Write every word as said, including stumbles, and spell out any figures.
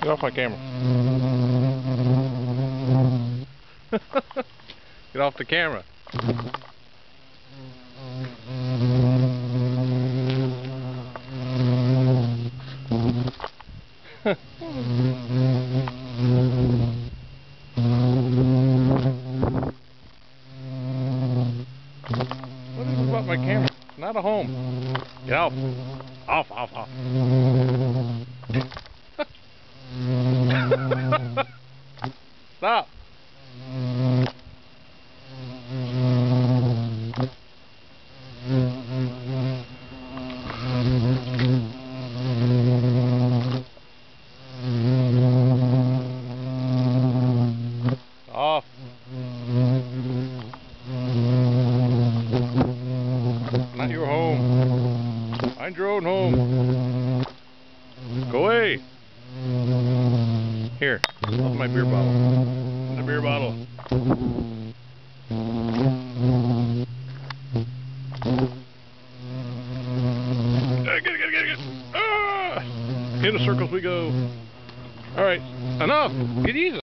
Get off my camera. Get off the camera. What is it about my camera? It's not a home. Get off. Off, off, off. Stop. Off. Not your home. Find your own home. Go away. Here, hold my beer bottle. The beer bottle. Get it, get it, get it, get it. Ah! In the circles we go. All right, enough. Get easy.